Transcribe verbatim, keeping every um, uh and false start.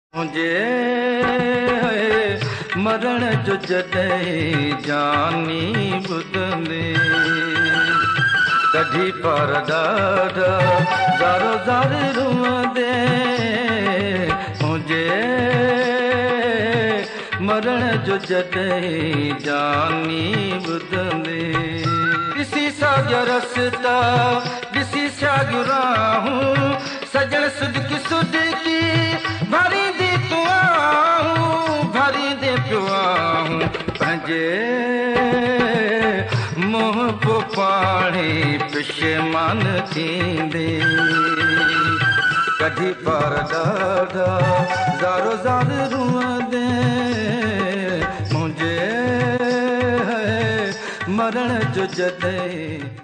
मुझे मरण जो जॾहिं जानी ॿुधंदे कढी पर ॾाढा ज़ारो ज़ार रुअंदे मुझे मरण जो जॾहिं जानी ॿुधंदे ॾिसी साॻिया रस्ता ॾिसी साॻियूं राहूं सजण सुॾकी सुॾकी भरींदी तूं आहूं भरींदे पियो आहूं पंहिंजे मुंहुं पोइ पाणी पशेमान थींदे कढी पार ॾाढा ज़ारो ज़ार रुअंदे मुंहिंजे मरण जो जॾहिं